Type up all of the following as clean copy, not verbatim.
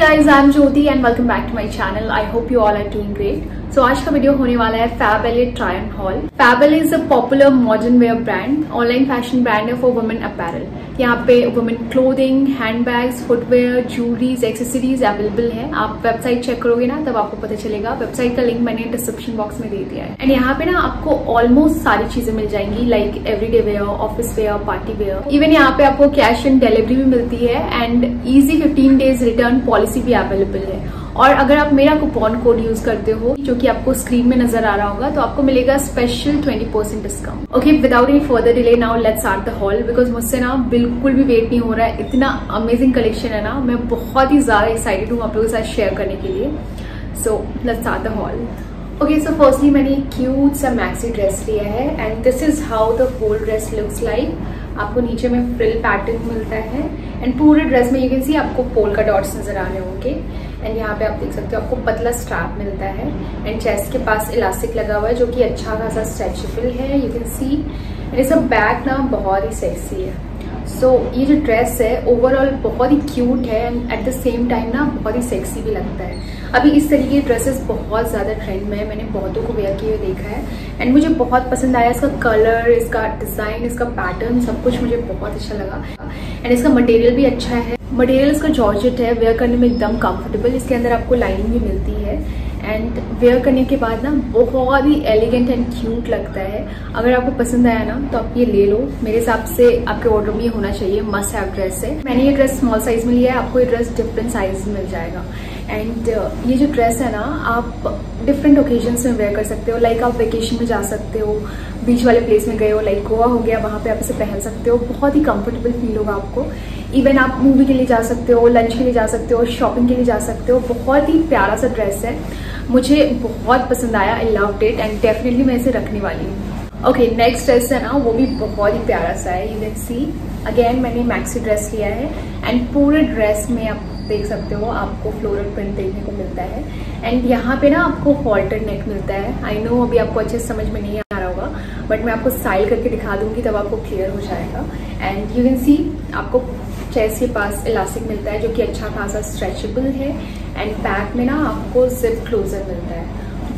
guys, I'm Jyoti and welcome back to my channel. I hope you all are doing great. So आज का video होने वाला है Fabelle try on haul. Fabelle is a popular modern wear brand, online fashion brand है for women apparel. यहाँ पे women clothing, handbags, footwear, jewelleries, accessories available है. आप वेबसाइट चेक करोगे ना तब आपको पता चलेगा. वेबसाइट का लिंक मैंने डिस्क्रिप्शन बॉक्स में दे दिया है. एंड यहाँ पे ना आपको ऑलमोस्ट सारी चीजें मिल जाएंगी like everyday wear, office wear, party wear. Even यहाँ पे आपको कैश एंड डिलीवरी भी मिलती है and easy 15 days return policy भी अवेलेबल है. और अगर आप मेरा कूपन कोड यूज करते हो जो कि आपको स्क्रीन में नजर आ रहा होगा तो आपको मिलेगा special 20% discount. Okay, without any further delay now let's start the haul because मुझसे ना बिल्कुल भी वेट नहीं हो रहा है. इतना अमेजिंग कलेक्शन है ना, मैं बहुत ही ज्यादा एक्साइटेड हूँ आप लोगों के साथ शेयर करने के लिए. So let's start the haul. Okay, so firstly मैंने एक क्यूट सा मैक्सी ड्रेस लिया है and this is how the whole dress looks like. आपको नीचे में फ्रिल पैटर्न मिलता है एंड पूरे ड्रेस में यू कैन सी आपको पोल्का डॉट्स नजर आ रहे होंगे. एंड यहाँ पे आप देख सकते हो आपको पतला स्ट्रैप मिलता है एंड चेस्ट के पास इलास्टिक लगा हुआ है जो कि अच्छा खासा स्ट्रेचेबल है. यू कैन सी एंड इसका बैक ना बहुत ही सेक्सी है. सो ये जो ड्रेस है ओवरऑल बहुत ही क्यूट है and at the same time ना बहुत ही सेक्सी भी लगता है. अभी इस तरीके के ड्रेसेस बहुत ज़्यादा ट्रेंड में है, मैंने बहुतों को वेयर किए हुए देखा है एंड मुझे बहुत पसंद आया. इसका कलर, इसका डिज़ाइन, इसका पैटर्न सब कुछ मुझे बहुत अच्छा लगा एंड इसका मटेरियल भी अच्छा है. मटेरियल इसका जॉर्जेट है, वेयर करने में एकदम कंफर्टेबल. इसके अंदर आपको लाइनिंग भी मिलती है एंड वेयर करने के बाद ना बहुत ही एलिगेंट एंड क्यूट लगता है. अगर आपको पसंद आया ना तो आप ये ले लो. मेरे हिसाब से आपके ऑर्डर में ये होना चाहिए. मस्ट हैव ड्रेस है. मैंने ये ड्रेस स्मॉल साइज में लिया है, आपको ये ड्रेस डिफरेंट साइज में मिल जाएगा. एंड ये जो ड्रेस है ना आप डिफरेंट ओकेजन्स में वेयर कर सकते हो. लाइक आप वेकेशन में जा सकते हो, बीच वाले प्लेस में गए हो लाइक गोवा हो गया, वहाँ पे आप इसे पहन सकते हो. बहुत ही कंफर्टेबल फील होगा आपको. इवन आप मूवी के लिए जा सकते हो, लंच के लिए जा सकते हो, शॉपिंग के लिए जा सकते हो. बहुत ही प्यारा सा ड्रेस है, मुझे बहुत पसंद आया. I loved it and definitely मैं इसे रखने वाली हूँ. ओके, नेक्स्ट ड्रेस है ना वो भी बहुत ही प्यारा सा है. यू कैन सी अगेन मैंने मैक्सी ड्रेस लिया है एंड पूरे ड्रेस में आप देख सकते हो आपको फ्लोरल प्रिंट देखने को मिलता है एंड यहाँ पे ना आपको हॉल्टर नेक मिलता है. आई नो अभी आपको अच्छे समझ में नहीं आ रहा होगा बट मैं आपको स्टाइल करके दिखा दूंगी तब आपको क्लियर हो जाएगा. एंड यू कैन सी आपको चेस्ट के पास इलास्टिक मिलता है जो कि अच्छा खासा स्ट्रेचेबल है एंड बैक में ना आपको जिप क्लोजर मिलता है.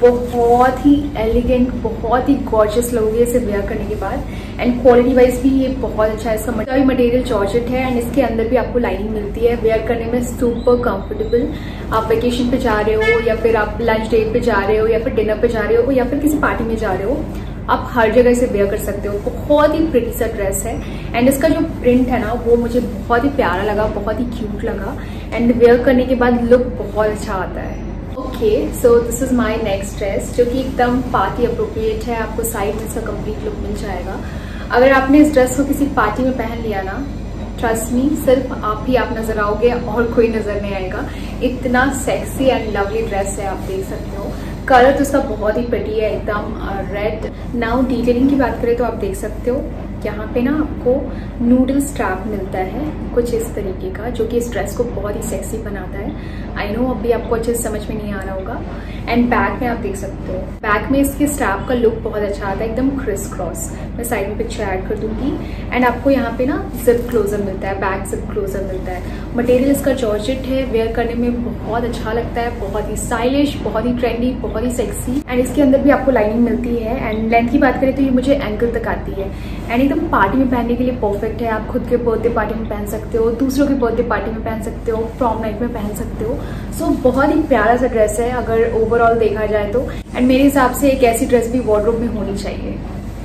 बहुत ही एलिगेंट, बहुत ही गॉर्जियस लगोगे इसे वेयर करने के बाद. एंड क्वालिटी वाइज भी ये बहुत अच्छा है. इसका मटेरियल जॉर्जेट है एंड इसके अंदर भी आपको लाइनिंग मिलती है. वेयर करने में सुपर कंफर्टेबल. आप वेकेशन पे जा रहे हो या फिर आप लंच डेट पे जा रहे हो या फिर डिनर पे जा रहे हो या फिर किसी पार्टी में जा रहे हो, आप हर जगह इसे वेयर कर सकते हो. बहुत ही प्रिटी सा ड्रेस है एंड इसका जो प्रिंट है ना वो मुझे बहुत ही प्यारा लगा, बहुत ही क्यूट लगा एंड वेयर करने के बाद लुक बहुत अच्छा आता है. Okay, so this is my next dress जो कि एकदम पार्टी अप्रोप्रिएट है. आपको साइड में इसका कंप्लीट लुक मिल जाएगा. अगर आपने इस ड्रेस को किसी पार्टी में पहन लिया ना, ट्रस्ट मी सिर्फ आप ही आप नजर आओगे और कोई नजर नहीं आएगा. इतना सेक्सी एंड लवली ड्रेस है, आप देख सकते हो. कलर तो उसका बहुत ही प्रिटी है, एकदम रेड. नाउ डिटेलिंग की बात करें तो आप देख सकते हो यहाँ पे ना आपको नूडल स्ट्रैप मिलता है कुछ इस तरीके का जो कि इस ड्रेस को बहुत ही सेक्सी बनाता है. आई नो अभी आपको अच्छे से समझ में नहीं आ रहा होगा. एंड बैक में आप देख सकते हो, बैक में इसके स्ट्रैप का लुक बहुत अच्छा आता है, एकदम क्रिस क्रॉस. मैं साइड में पिक्चर ऐड कर दूंगी. एंड आपको यहाँ पे ना जिप क्लोजर मिलता है, बैक जिप क्लोजर मिलता है. मटेरियल इसका जॉर्जेट है, वेयर करने में बहुत अच्छा लगता है. बहुत ही स्टाइलिश, बहुत ही ट्रेंडी, बहुत ही सेक्सी. एंड इसके अंदर भी आपको लाइनिंग मिलती है. एंड लेंथ की बात करें तो ये मुझे एंकल तक आती है एंड एकदम पार्टी में पहनने के लिए परफेक्ट है. आप खुद के बर्थडे पार्टी में पहन सकते हो, दूसरों के बर्थडे पार्टी में पहन सकते हो, प्रॉम नाइट में पहन सकते हो. सो बहुत ही प्यारा सा ड्रेस है अगर ओवरऑल देखा जाए तो. एंड मेरे हिसाब से एक ऐसी ड्रेस भी वार्डरोब में होनी चाहिए.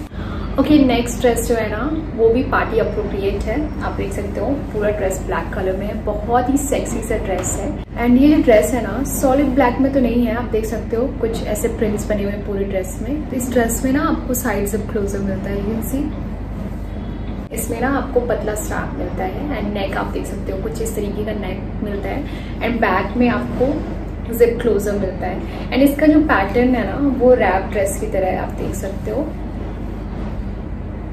ओके, नेक्स्ट ड्रेस जो है ना वो भी पार्टी अप्रोप्रिएट है. आप देख सकते हो पूरा ड्रेस ब्लैक कलर में है, बहुत ही सेक्सी सा ड्रेस है. एंड ये जो ड्रेस है ना सॉलिड ब्लैक में तो नहीं है, आप देख सकते हो कुछ ऐसे प्रिंट्स बने हुए हैं पूरे ड्रेस में. इस ड्रेस में ना आपको साइड जिप क्लोजर मिलता है. यू कैन सी इसमें ना आपको पतला स्ट्रैप मिलता है एंड नेक आप देख सकते हो कुछ इस तरीके का नेक मिलता है. एंड बैक में आपको जिप क्लोजर मिलता है एंड इसका जो पैटर्न है ना वो रैप ड्रेस की तरह है, आप देख सकते हो.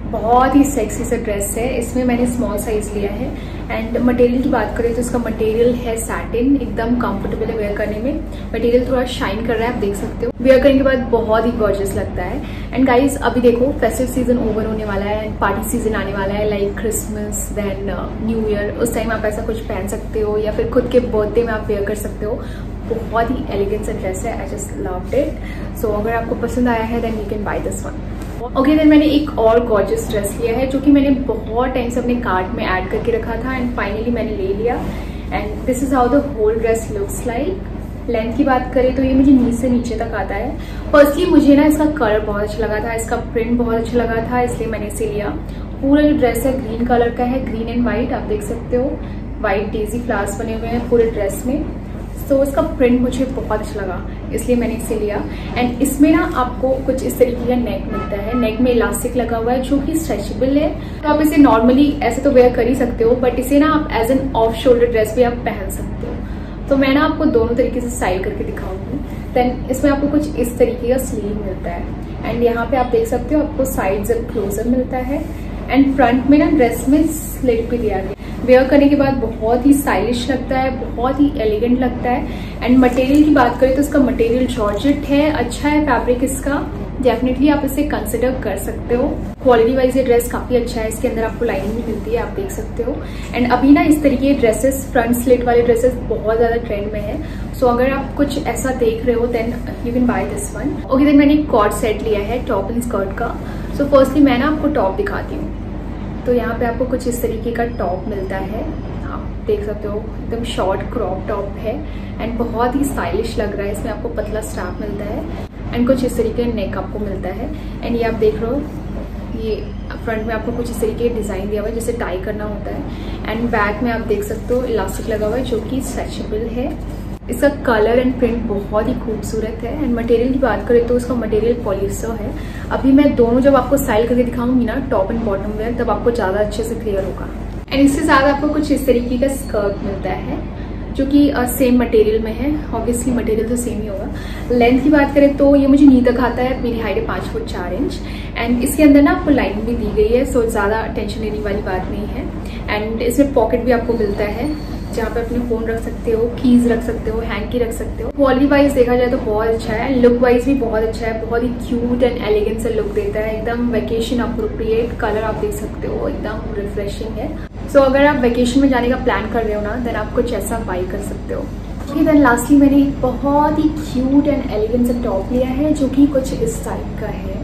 बहुत ही सेक्सी सा ड्रेस है। इसमें मैंने स्मॉल साइज लिया है। एंड मटेरियल की बात करें तो इसका मटेरियल है सैटिन, एकदम कंफर्टेबल है वेयर करने में। मटेरियल थोड़ा शाइन कर रहा है, आप देख सकते हो। वेयर करने के बाद बहुत ही गॉर्जियस लगता है। एंड गाइज अभी देखो फेस्टिव सीजन ओवर होने वाला है एंड पार्टी सीजन आने वाला है, like Christmas then new year. उस टाइम आप ऐसा कुछ पहन सकते हो या फिर खुद के बर्थडे में आप वेयर कर सकते हो। बहुत ही एलिगेंट सा ड्रेस है। I just loved it. So अगर आपको पसंद आया है then you can buy this one. Okay then मैंने एक और गॉर्जियस ड्रेस लिया है जो कि मैंने बहुत टाइम से अपने कार्ट में ऐड करके रखा था एंड फाइनली मैंने ले लिया। And this is how the whole dress looks like. Length की बात करें तो ये मुझे नीचे से नीचे तक आता है। फर्स्टली मुझे ना इसका कलर बहुत अच्छा लगा था, इसका प्रिंट बहुत अच्छा लगा था, इसलिए मैंने इसे लिया। पूरा जो ड्रेस है ग्रीन कलर का है, ग्रीन एंड व्हाइट, आप देख सकते हो। व्हाइट डेजी फ्लावर्स बने हुए हैं पूरे ड्रेस में। तो इसका प्रिंट मुझे बहुत अच्छा लगा, इसलिए मैंने इसे लिया। एंड इसमें ना आपको कुछ इस तरीके का नेक मिलता है। नेक में इलास्टिक लगा हुआ है जो कि स्ट्रेचेबल है। तो आप इसे नॉर्मली ऐसे तो वेयर कर ही सकते हो, बट इसे ना आप as an off shoulder dress भी आप पहन सकते हो। तो मैं ना आपको दोनों तरीके से स्टाइल करके दिखाऊंगी। देन इसमें आपको कुछ इस तरीके का स्लीव मिलता है एंड यहाँ पे आप देख सकते हो आपको साइड जिप क्लोजर मिलता है। एंड फ्रंट में ना ड्रेस में स्लिट भी दिया गया। वेयर करने के बाद बहुत ही स्टाइलिश लगता है, बहुत ही एलिगेंट लगता है। एंड मटेरियल की बात करें तो इसका मटेरियल जॉर्जेट है, अच्छा है फैब्रिक इसका। डेफिनेटली आप इसे कंसिडर कर सकते हो। क्वालिटी वाइज ये ड्रेस काफी अच्छा है। इसके अंदर आपको लाइनिंग भी मिलती है, आप देख सकते हो। एंड अभी ना इस तरीके के ड्रेसेस, फ्रंट स्लिट वाले ड्रेसेस बहुत ज्यादा ट्रेंड में है। सो अगर आप कुछ ऐसा देख रहे हो then you can buy this one. Okay then मैंने एक कॉर्ड सेट लिया है टॉप एंड स्कर्ट का। सो फर्स्टली मैं ना आपको टॉप दिखाती हूँ। तो यहाँ पे आपको कुछ इस तरीके का टॉप मिलता है, आप देख सकते हो। एकदम शॉर्ट क्रॉप टॉप है एंड बहुत ही स्टाइलिश लग रहा है। इसमें आपको पतला स्ट्रैप मिलता है एंड कुछ इस तरीके का नेक आपको मिलता है। एंड ये आप देख रहे हो, ये फ्रंट में आपको कुछ इस तरीके का डिजाइन दिया हुआ है जिसे टाई करना होता है। एंड बैक में आप देख सकते हो इलास्टिक लगा हुआ है जो कि स्ट्रेचेबल है। इसका कलर एंड प्रिंट बहुत ही खूबसूरत है। एंड मटेरियल की बात करें तो इसका मटेरियल पॉलिस्टर है। अभी मैं दोनों जब आपको स्टाइल करके दिखाऊंगी ना टॉप एंड बॉटम वेयर, तब आपको ज्यादा अच्छे से क्लियर होगा। एंड इसके साथ आपको कुछ इस तरीके का स्कर्ट मिलता है जो कि सेम मटेरियल में है। ऑब्वियसली मटेरियल तो सेम ही होगा। लेंथ की बात करें तो ये मुझे नी तक आता है, मेरी हाइट है 5 फुट 4 इंच। एंड इसके अंदर ना आपको लाइनिंग भी दी गई है, सो ज्यादा टेंशन लेने वाली बात नहीं है। एंड इसमें पॉकेट भी आपको मिलता है जहाँ पे अपने फोन रख सकते हो, कीज रख सकते हो, हैंकी रख सकते हो। क्वालिटी वाइज देखा जाए तो बहुत अच्छा है, लुक वाइज भी बहुत अच्छा है। बहुत ही क्यूट एंड एलिगेंट सा लुक देता है, एकदम वेकेशन अप्रोप्रिएट। कलर आप देख सकते हो, एकदम रिफ्रेशिंग है। सो अगर आप वेकेशन में जाने का प्लान कर रहे हो ना देन आप कुछ ऐसा बाई कर सकते हो। ओके देन लास्टली मैंने एक बहुत ही क्यूट एंड एलिगेंट सा टॉप लिया है जो कि कुछ इस टाइप का है।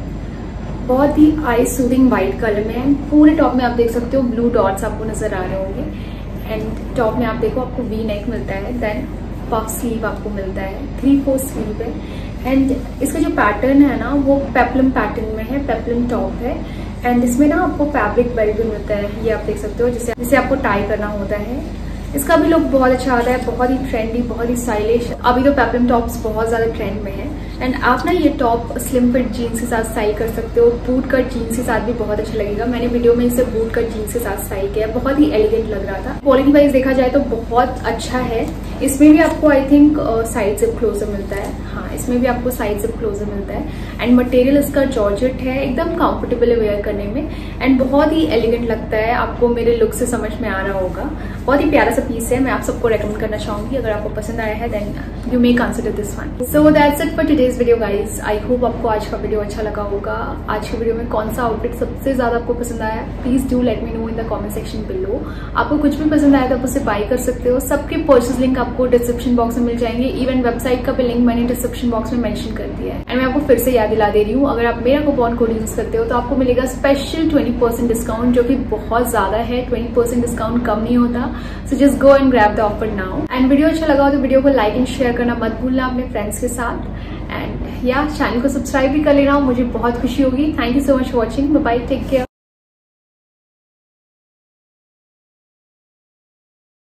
बहुत ही आई सूदिंग व्हाइट कलर में है। पूरे टॉप में आप देख सकते हो ब्लू डॉट्स आपको नजर आ रहे होंगे। एंड टॉप में आप देखो आपको वी नेक मिलता है, देन पफ स्लीव आपको मिलता है, 3/4 स्लीव है। एंड इसका जो पैटर्न है ना वो पेप्लम पैटर्न में है, पेप्लम टॉप है। एंड इसमें ना आपको फैब्रिक बेल्ट भी मिलता है, ये आप देख सकते हो, जिसे आपको टाई करना होता है। इसका भी लुक बहुत अच्छा आता है, बहुत ही ट्रेंडी, बहुत ही स्टाइलिश। अभी तो पेप्लम टॉप्स बहुत ज्यादा ट्रेंड में है। एंड आप ना ये टॉप स्लिम फिट जीन्स के साथ स्टाइल कर सकते हो, बूट कट जीन्स के साथ भी बहुत अच्छा लगेगा। मैंने वीडियो में इसे बूट कट जीन्स के साथ स्टाइल किया, बहुत ही एलिगेंट लग रहा था। क्वालिटी वाइज देखा जाए तो बहुत अच्छा है। इसमें भी आपको I think side zip closure मिलता है। हाँ, इसमें भी आपको साइड जिप क्लोजर मिलता है। एंड मटेरियल इसका जॉर्जेट है, एकदम कंफर्टेबल है वेयर करने में एंड बहुत ही एलिगेंट लगता है। आपको मेरे लुक से समझ में आ रहा होगा। बहुत ही प्यारा सा पीस है, मैं आप सबको रेकमेंड करना चाहूंगी। अगर आपको पसंद आया है then you may consider this one. So that's it for today's video guys. I hope आपको आज का वीडियो अच्छा लगा होगा। आज के वीडियो में कौन सा आउटफिट सबसे ज्यादा आपको पसंद आया, please do let me know in the comment section below. आपको कुछ भी पसंद आया तो आप उसे बाय कर सकते हो। सबके परचेज लिंक आपको डिस्क्रिप्शन बॉक्स में मिल जाएंगे। इवन वेबसाइट का भी लिंक मैंने डिस्क्रिप्शन बॉक्स में मेंशन कर दिया है। एंड मैं आपको फिर से याद दिला दे रही हूँ, अगर आप मेरा कूपन कोड यूज करते हो तो आपको मिलेगा स्पेशल 20% डिस्काउंट, जो कि बहुत ज्यादा है। 20% डिस्काउंट कम नहीं होता। So just go and grab the offer now. And video अच्छा लगा हो तो वीडियो को लाइक एंड शेयर करना मत भूलना अपने फ्रेंड्स के साथ। एंड या चैनल को सब्सक्राइब भी कर लेना, मुझे बहुत खुशी होगी। Thank you so much for watching. Bye bye, take care.